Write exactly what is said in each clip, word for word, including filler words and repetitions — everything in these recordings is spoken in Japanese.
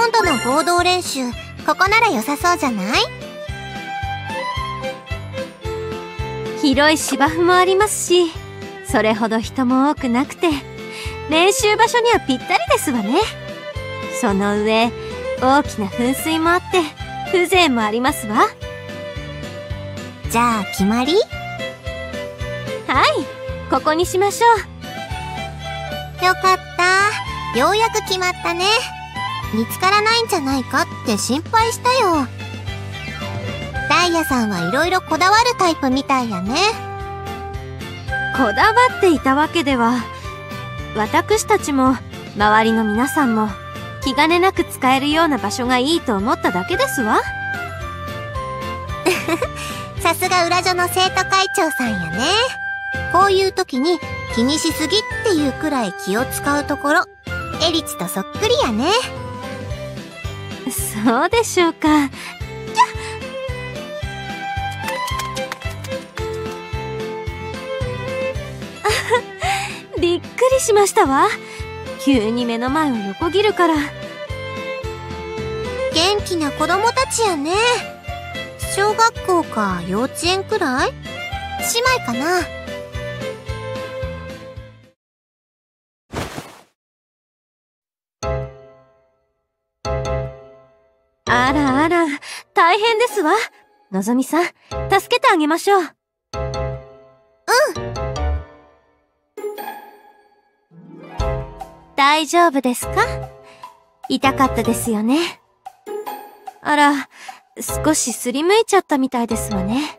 今度の合同練習、ここなら良さそうじゃない？ 広い芝生もありますし、それほど人も多くなくて、練習場所にはぴったりですわね。その上、大きな噴水もあって、風情もありますわ。 じゃあ決まり？ はい、ここにしましょう。よかった。ようやく決まったね。見つからないんじゃないかって心配したよ。ダイヤさんはいろいろこだわるタイプみたいやね。 こだわっていたわけでは、私たちも周りの皆さんも気兼ねなく使えるような場所がいいと思っただけですわ。 さすが裏所の生徒会長さんやね。こういう時に気にしすぎっていうくらい気を使うところ、エリチとそっくりやね。 そうでしょうか。びっくりしましたわ。急に目の前を横切るから。 元気な子供たちやね。小学校か幼稚園くらい？姉妹かな？ あらあら、大変ですわ。のぞみさん、助けてあげましょう。うん。大丈夫ですか？痛かったですよね。あら、少しすりむいちゃったみたいですわね。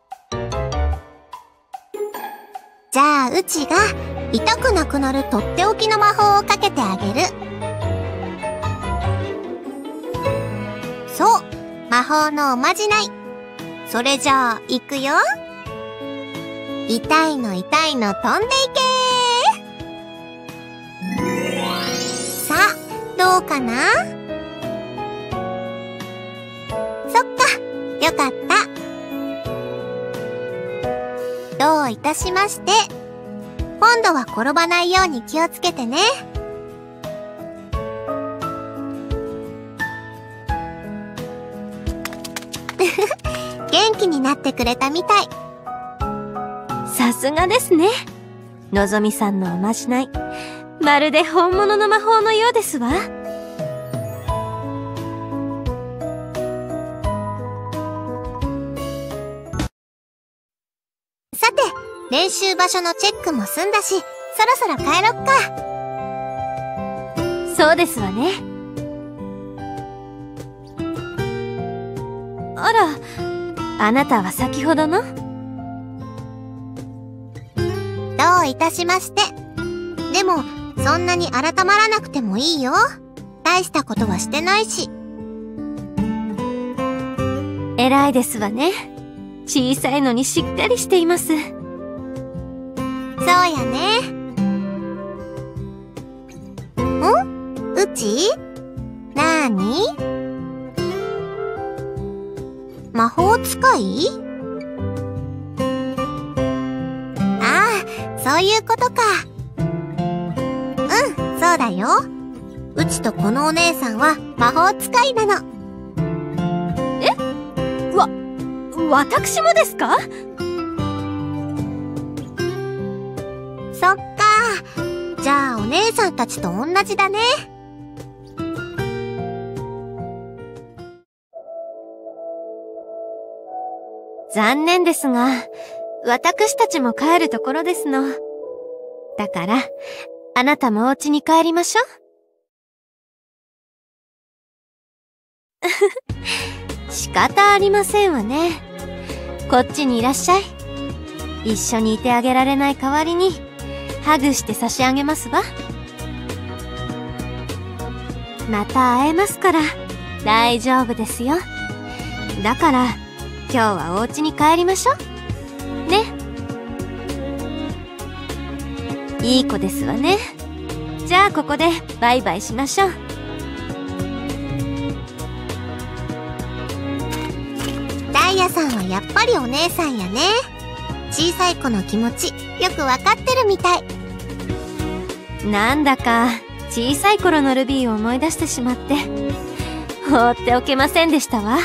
じゃあ、うちが痛くなくなるとっておきの魔法をかけてあげる。そう、魔法のおまじない。それじゃあ、いくよ。痛いの痛いの飛んでいけー。さあ、どうかな？そっか、よかった。どういたしまして。今度は転ばないように気をつけてね。元気になってくれたみたい。 さすがですね。のぞみさんのおまじない、まるで本物の魔法のようですわ。 さて、練習場所のチェックも済んだし、そろそろ帰ろっか。 そうですわね。あら、あなたは先ほどの？ どういたしまして。でも、そんなに改まらなくてもいいよ。大したことはしてないし。 偉いですわね。小さいのにしっかりしています。そうやね。ん？うち？なーに？魔法使い？ああ、そういうことか。うん、そうだよ。うちとこのお姉さんは魔法使いなの。 え？わ、私もですか？ そっか。じゃあお姉さんたちと同じだね。 残念ですが、私たちも帰るところですの。だから、あなたもお家に帰りましょう。仕方ありませんわね。こっちにいらっしゃい。一緒にいてあげられない代わりに、ハグして差し上げますわ。また会えますから、大丈夫ですよ。だから、今日はお家に帰りましょう。ね。いい子ですわね。じゃあここでバイバイしましょう。 ダイヤさんはやっぱりお姉さんやね。小さい子の気持ちよくわかってるみたい。 なんだか小さい頃のルビーを思い出してしまって。 放っておけませんでしたわ。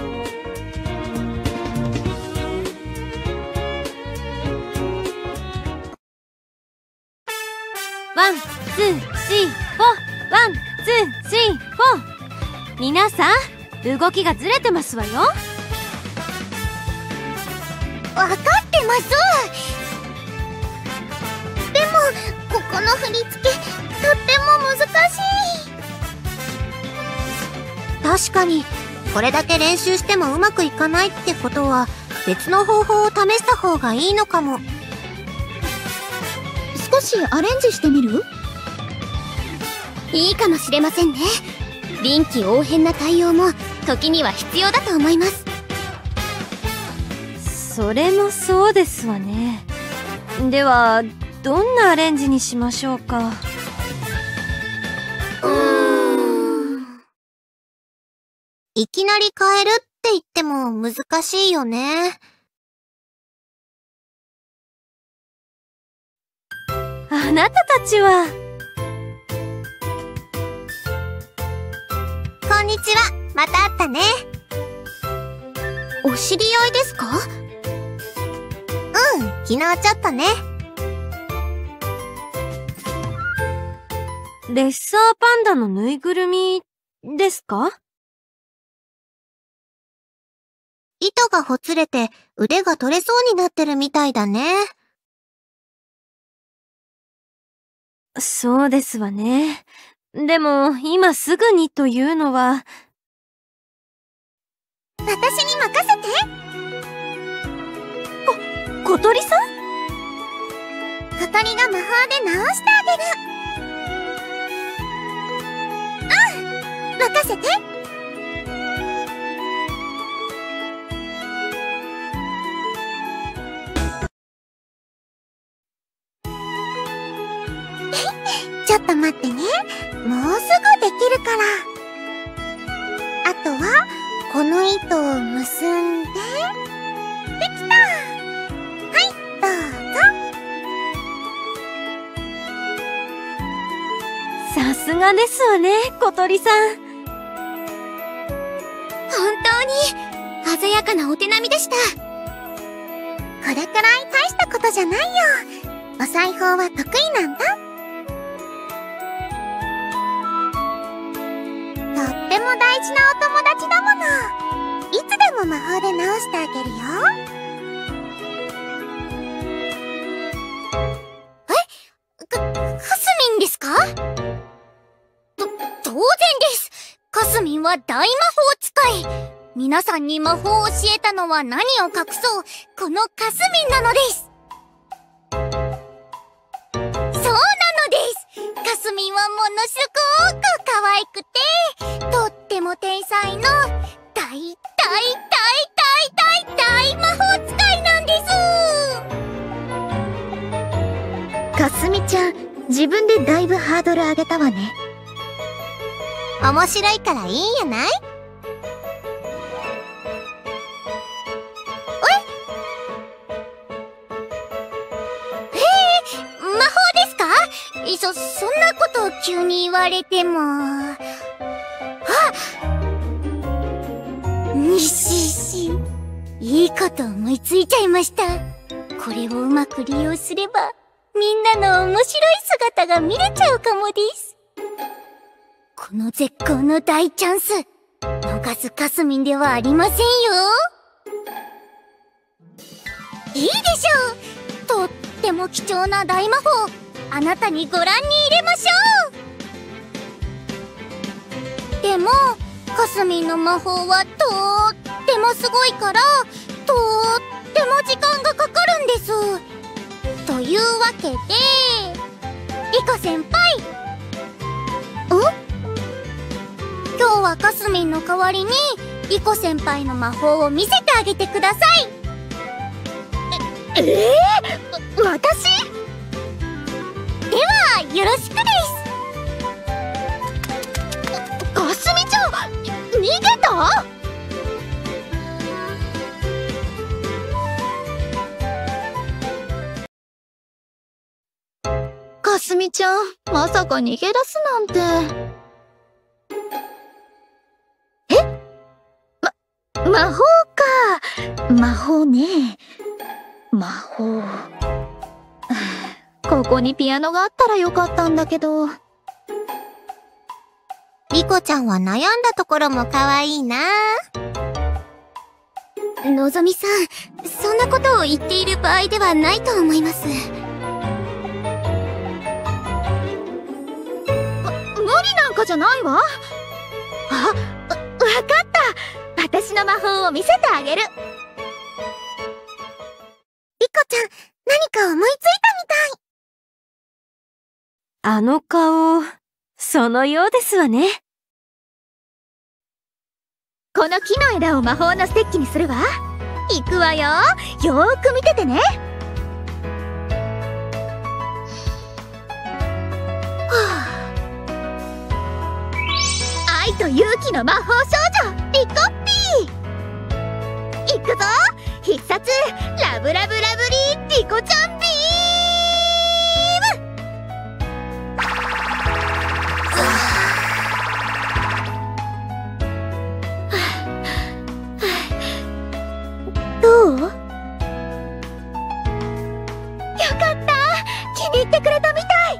ワン、ツー、スリー、フォー。ワン、ツー、スリー、フォー。皆さん、動きがずれてますわよ。 わかってます。でもここの振り付けとっても難しい。確かにこれだけ練習してもうまくいかないってことは別の方法を試した方がいいのかも。少しアレンジしてみる？いいかもしれませんね。臨機応変な対応も時には必要だと思います。 それもそうですわね。ではどんなアレンジにしましょうか。 うーん。いきなり変えるって言っても難しいよね。 あなたたちは。 こんにちは。また会ったね。お知り合いですか？うん、昨日ちょっとね。 レッサーパンダのぬいぐるみですか？ 糸がほつれて腕が取れそうになってるみたいだね。 そうですわね。でも今すぐにというのは。 私に任せて。 こ、小鳥さん？ 小鳥が魔法で直してあげる。うん、任せて。ちょっと待ってね。もうすぐできるから。あとはこの糸を結んで、できた。はい、どうぞ。 さすがですわね、小鳥さん。 本当に鮮やかなお手並みでした。これくらい大したことじゃないよ。お裁縫は得意なんだ。とっても大事なお友達だもの。いつでも魔法で直してあげるよ。え？か、かすみんですか？と、当然です。かすみんは大魔法使い。皆さんに魔法を教えたのは何を隠そう、このかすみんなのです。そうなのです。かすみんはものすごく可愛くて、とっても天才の大大大大大大魔法使いなんです。かすみちゃん、自分でだいぶハードル上げたわね。面白いからいいんやない？そ、そんなことを急に言われても。あっ！にしし。いいこと思いついちゃいました。これをうまく利用すれば、みんなの面白い姿が見れちゃうかもです。この絶好の大チャンス、逃すかすみんではありませんよ。いいでしょう。とっても貴重な大魔法。あなたにご覧に入れましょう。でもかすみんの魔法はとってもすごいから、とっても時間がかかるんです。というわけで、リコ先輩、ん？今日はかすみんの代わりにリコ先輩の魔法を見せてあげてください。え、えー、私？ではよろしくです。かすみちゃん、逃げた？かすみちゃん、まさか逃げ出すなんて。 魔法か。魔法ね。魔法。ここにピアノがあったらよかったんだけど。 リコちゃんは悩んだところも可愛いな。のぞみさん、そんなことを言っている場合ではないと思います。 無理なんかじゃないわ。あ、わ、わかった。私の魔法を見せてあげる。 リコちゃん、何か思いついたみたい。 あの顔、そのようですわね。 この木の枝を魔法のステッキにするわ。行くわよ。よーく見ててね。愛と勇気の魔法少女リコッピー。行くぞ。必殺ラブラブラブリーリコちゃんビーム。どう？よかった。気に入ってくれたみたい。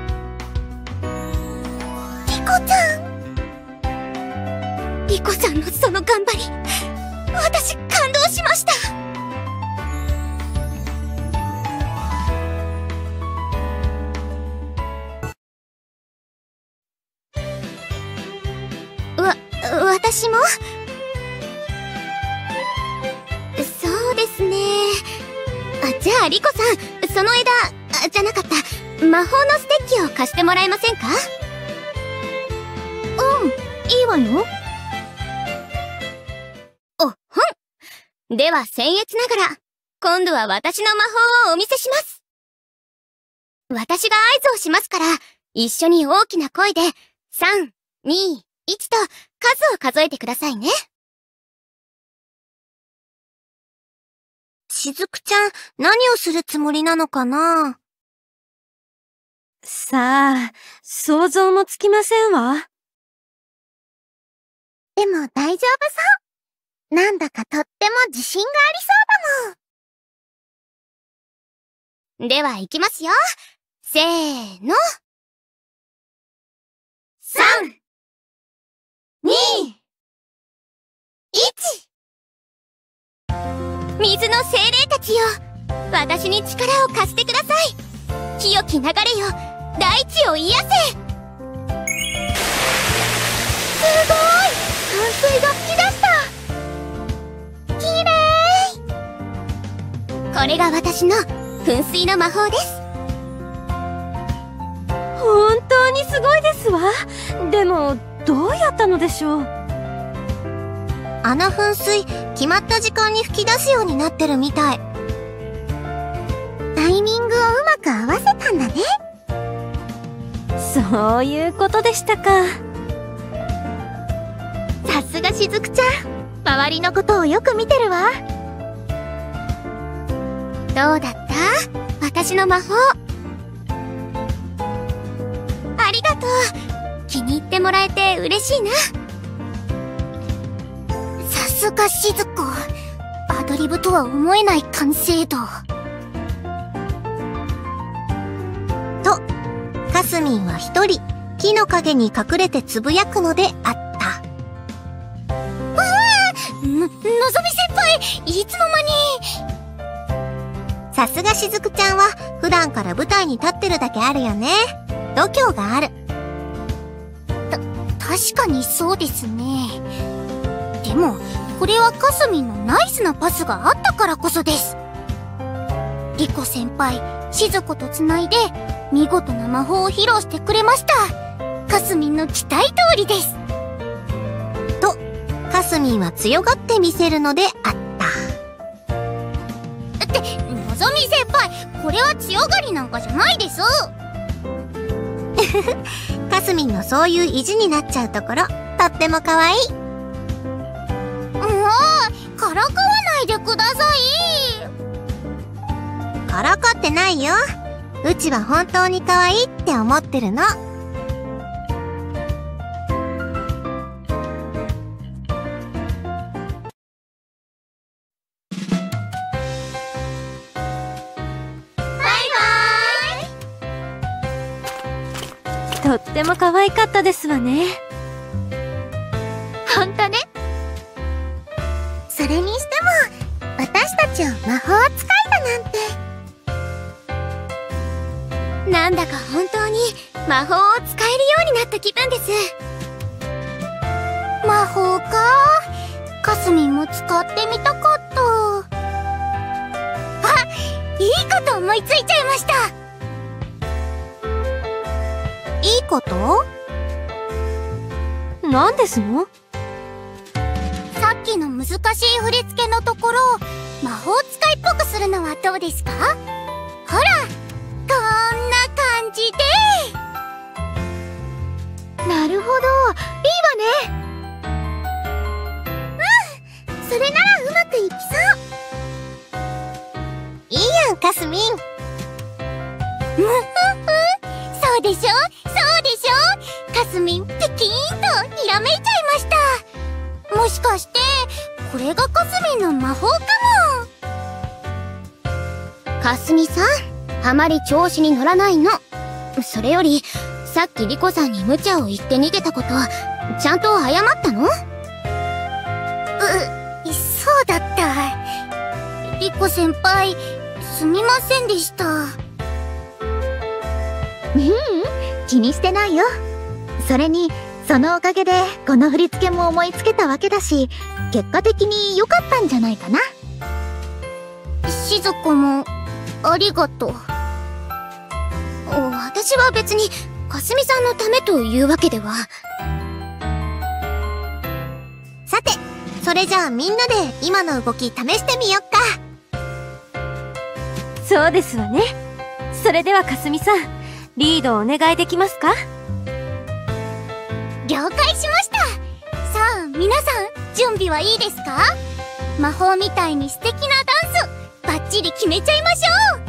リコちゃん。リコちゃんのその頑張り、私感動しました。わ、私も？そうですね。あ、じゃあリコさん、その枝、あ、じゃなかった、魔法のステッキを貸してもらえませんか？ うん、いいわよ。 おっほん。では僭越ながら、今度は私の魔法をお見せします。私が合図をしますから、一緒に大きな声で、さん、に、いちと数を数えてくださいね。しずくちゃん、何をするつもりなのかな？ さあ、想像もつきませんわ。 でも大丈夫そう。なんだかとっても自信がありそうだもん。では行きますよ。せーの。さん、に、いち。水の精霊たちよ。私に力を貸してください。清き流れよ。大地を癒せ。 すごい！淡水が噴き出した。 きれい。これが私の噴水の魔法です。 本当にすごいですわ。でも、どうやったのでしょう。 あの噴水、決まった時間に吹き出すようになってるみたい。タイミングをうまく合わせたんだね。 そういうことでしたか。 さすがしずくちゃん。周りのことをよく見てるわ。 どうだった？私の魔法。ありがとう。気に入ってもらえて嬉しいな。さすがしず子。アドリブとは思えない完成度。と、かすみんは一人、木の陰に隠れてつぶやくのであった。わあ！の、のぞみ先輩、いつの間に。さすがしずくちゃんは、普段から舞台に立ってるだけあるよね。度胸がある。た、確かにそうですね。でも、これはかすみんのナイスなパスがあったからこそです。リコ先輩、しず子とつないで、見事な魔法を披露してくれました。かすみんの期待通りです。と、かすみんは強がってみせるのであった。って、のぞみ先輩、これは強がりなんかじゃないです。かすみんのそういう意地になっちゃうところ、とっても可愛い。もう、からかわないでください。からかってないよ。うちは本当に可愛いって思ってるの。 とっても可愛かったですわね。 ほんとね。 それにしても、私たちを魔法使いだなんて。 なんだか本当に魔法を使えるようになった気分です。 魔法か。かすみんも使ってみたかった。 あ、いいこと思いついちゃいました。 いいこと？ 何ですの？ さっきの難しい振り付けのところ、魔法使いっぽくするのはどうですか？ほら、こんな感じで。なるほど、いいわね。うん、それならうまくいきそう。 いいやん、かすみん。 むふふ、そうでしょ、そうでしょ。かすみん、ピキーンとひらめいちゃいました。もしかして、これがかすみんの魔法かも。かすみさん、あまり調子に乗らないの。それより、さっきリコさんに無茶を言って逃げたこと、ちゃんと謝ったの？う、そうだった。リコ先輩、すみませんでした。ううん、気にしてないよ。それに、そのおかげでこの振り付けも思いつけたわけだし、結果的に良かったんじゃないかな。しず子もありがとう。私は別にかすみさんのためというわけでは。 さて、それじゃあみんなで今の動き試してみよっか。 そうですわね。それではかすみさん、リードお願いできますか？ 了解しました。さあ皆さん、準備はいいですか？魔法みたいに素敵なダンス、バッチリ決めちゃいましょう。